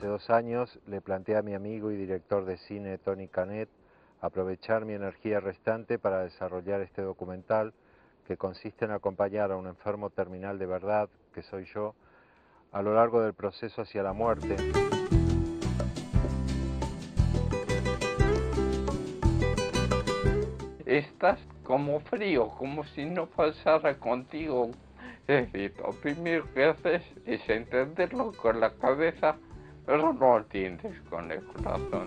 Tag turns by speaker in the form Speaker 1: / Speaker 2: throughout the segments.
Speaker 1: 2 años le planteé a mi amigo y director de cine Tony Canet aprovechar mi energía restante para desarrollar este documental que consiste en acompañar a un enfermo terminal de verdad, que soy yo, a lo largo del proceso hacia la muerte.
Speaker 2: Estás como frío, como si no pasara contigo. Es decir, lo primero que haces es entenderlo con la cabeza, pero no lo entiendes con el corazón.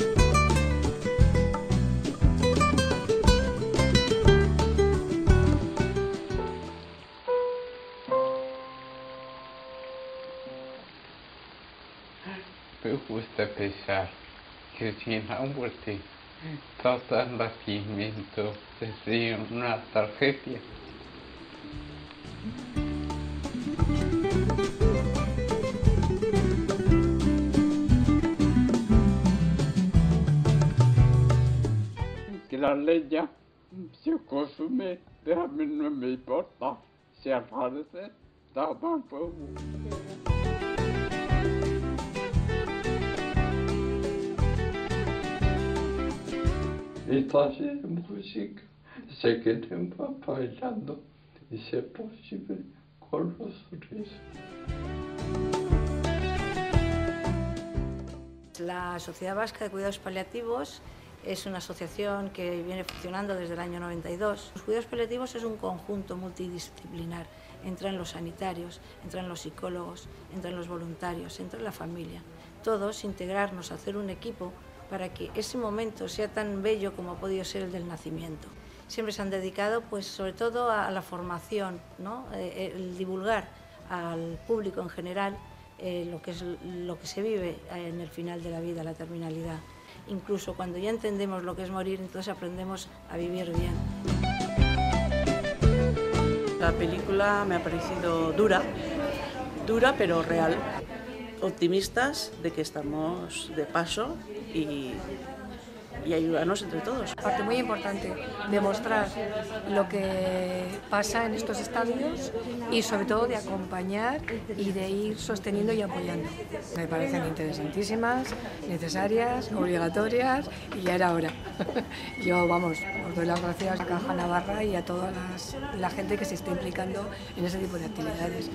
Speaker 2: Me gusta pensar que sin la muerte todo el nacimiento sería una tragedia. Que la leña se consume, a mí no me importa, si aparece, tapa fuego. Esta música se queda bailando y si es posible con los sonrisos.
Speaker 3: La Sociedad Vasca de Cuidados Paliativos es una asociación que viene funcionando desde el año 92. Los cuidados paliativos es un conjunto multidisciplinar. Entran los sanitarios, entran los psicólogos, entran los voluntarios, entra la familia. Todos integrarnos, hacer un equipo para que ese momento sea tan bello como ha podido ser el del nacimiento. Siempre se han dedicado, pues, sobre todo a la formación, ¿no? El divulgar al público en general lo que se vive en el final de la vida, la terminalidad. Incluso cuando ya entendemos lo que es morir, entonces aprendemos a vivir bien.
Speaker 4: La película me ha parecido dura pero real. Optimistas de que estamos de paso y ayudarnos entre todos.
Speaker 5: Parte muy importante, demostrar lo que pasa en estos estadios y sobre todo de acompañar y de ir sosteniendo y apoyando. Me parecen interesantísimas, necesarias, obligatorias y ya era hora. Yo, vamos, os doy las gracias a Caja Navarra y a toda la gente que se está implicando en ese tipo de actividades.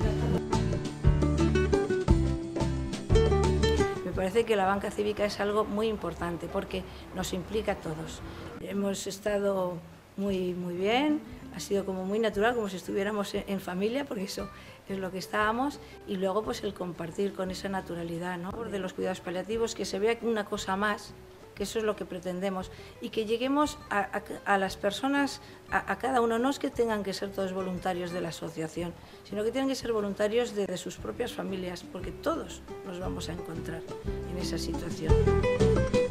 Speaker 3: Me parece que la banca cívica es algo muy importante porque nos implica a todos. Hemos estado muy bien, ha sido como muy natural, como si estuviéramos en familia, porque eso es lo que estábamos, y luego pues el compartir con esa naturalidad, ¿no? De los cuidados paliativos, que se vea una cosa más, que eso es lo que pretendemos, y que lleguemos a las personas, a cada uno. No es que tengan que ser todos voluntarios de la asociación, sino que tienen que ser voluntarios de sus propias familias, porque todos nos vamos a encontrar en esa situación.